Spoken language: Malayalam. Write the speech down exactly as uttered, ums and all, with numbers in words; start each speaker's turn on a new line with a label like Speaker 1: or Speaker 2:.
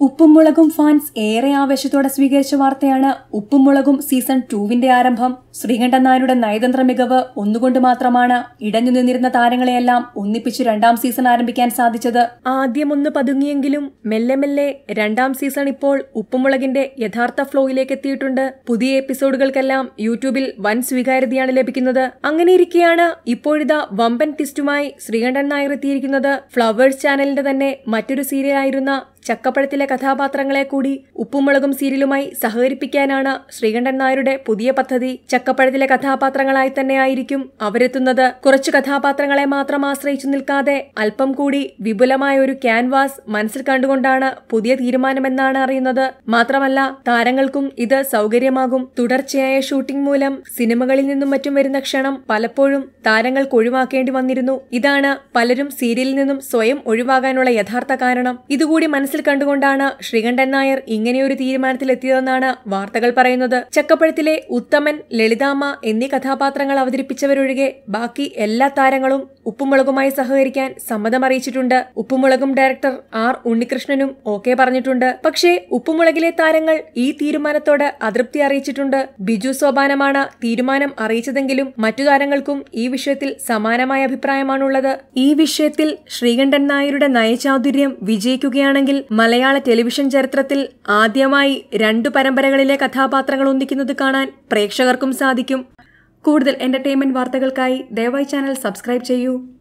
Speaker 1: ഉപ്പും മുളകും ഫാൻസ് ഏറെ ആവേശത്തോടെ സ്വീകരിച്ച വാർത്തയാണ് ഉപ്പും മുളകും സീസൺ ടൂവിന്റെ ആരംഭം. ശ്രീകണ്ഠൻ നായരുടെ നയതന്ത്ര മികവ് ഒന്നുകൊണ്ട് മാത്രമാണ് ഇടഞ്ഞു നിന്നിരുന്ന താരങ്ങളെയെല്ലാം ഒന്നിപ്പിച്ച് രണ്ടാം സീസൺ ആരംഭിക്കാൻ സാധിച്ചത്. ആദ്യം ഒന്ന് പതുങ്ങിയെങ്കിലും മെല്ലെ മെല്ലെ രണ്ടാം സീസൺ ഇപ്പോൾ ഉപ്പുമുളകിന്റെ യഥാർത്ഥ ഫ്ലോയിലേക്ക് എത്തിയിട്ടുണ്ട്. പുതിയ എപ്പിസോഡുകൾക്കെല്ലാം യൂട്യൂബിൽ വൻ സ്വീകാര്യതയാണ് ലഭിക്കുന്നത്. അങ്ങനെയിരിക്കെയാണ് ഇപ്പോഴിതാ വമ്പൻ ട്വിസ്റ്റുമായി ശ്രീകണ്ഠൻ നായർ എത്തിയിരിക്കുന്നത്. ഫ്ലവേഴ്സ് ചാനലിന്റെ തന്നെ മറ്റൊരു സീരിയലായിരുന്ന ചക്കപ്പഴത്തിലെ കഥാപാത്രങ്ങളെ കൂടി ഉപ്പുമുളകും സീരിയലുമായി സഹകരിപ്പിക്കാനാണ് ശ്രീകണ്ഠൻ നായരുടെ പുതിയ പദ്ധതി. ചക്കപ്പഴത്തിലെ കഥാപാത്രങ്ങളായി തന്നെയായിരിക്കും അവരെത്തുന്നത്. കുറച്ചു കഥാപാത്രങ്ങളെ മാത്രം ആശ്രയിച്ചു നിൽക്കാതെ അല്പം കൂടി വിപുലമായ ഒരു ക്യാൻവാസ് മനസ്സിൽ കണ്ടുകൊണ്ടാണ് പുതിയ തീരുമാനമെന്നാണ് അറിയുന്നത്. മാത്രമല്ല താരങ്ങൾക്കും ഇത് സൗകര്യമാകും. തുടർച്ചയായ ഷൂട്ടിംഗ് മൂലം സിനിമകളിൽ നിന്നും മറ്റും വരുന്ന ക്ഷണം പലപ്പോഴും താരങ്ങൾക്ക് ഒഴിവാക്കേണ്ടി വന്നിരുന്നു. ഇതാണ് പലരും സീരിയലിൽ നിന്നും സ്വയം ഒഴിവാകാനുള്ള യഥാർത്ഥ കാരണം. ഇതുകൂടി മനസ്സിൽ കണ്ടുകൊണ്ടാണ് ശ്രീകണ്ഠൻ നായർ ഇങ്ങനെയൊരു തീരുമാനത്തിലെത്തിയതെന്നാണ് വാർത്തകൾ പറയുന്നത്. ചക്കപ്പഴത്തിലെ ഉത്തമൻ, ലളിതാമ്മ എന്നീ കഥാപാത്രങ്ങൾ അവതരിപ്പിച്ചവരൊഴികെ ബാക്കി എല്ലാ താരങ്ങളും ഉപ്പുമുളകുമായി സഹകരിക്കാൻ സമ്മതം അറിയിച്ചിട്ടുണ്ട്. ഉപ്പുമുളകും ഡയറക്ടർ ആർ ഉണ്ണികൃഷ്ണനും ഓക്കെ പറഞ്ഞിട്ടുണ്ട്. പക്ഷേ ഉപ്പുമുളകിലെ താരങ്ങൾ ഈ തീരുമാനത്തോട് അതൃപ്തി അറിയിച്ചിട്ടുണ്ട്. ബിജു സോപാനമാണ് തീരുമാനം അറിയിച്ചതെങ്കിലും മറ്റു താരങ്ങൾക്കും ഈ വിഷയത്തിൽ സമാനമായ അഭിപ്രായമാണുള്ളത്. ഈ വിഷയത്തിൽ ശ്രീകണ്ഠൻ നായരുടെ നയചാതുര്യം വിജയിക്കുകയാണെങ്കിൽ മലയാള ടെലിവിഷൻ ചരിത്രത്തിൽ ആദ്യമായി രണ്ടു പരമ്പരകളിലെ കഥാപാത്രങ്ങൾ ഒന്നിക്കുന്നത് കാണാൻ പ്രേക്ഷകർക്കും സാധിക്കും. കൂടുതൽ എന്റർടൈൻമെന്റ് വാർത്തകൾക്കായി ദയവായി ചാനൽ സബ്സ്ക്രൈബ് ചെയ്യൂ.